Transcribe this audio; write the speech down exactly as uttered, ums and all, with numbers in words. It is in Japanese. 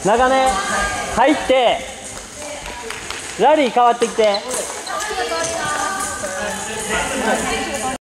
長め入ってラリー変わってきて。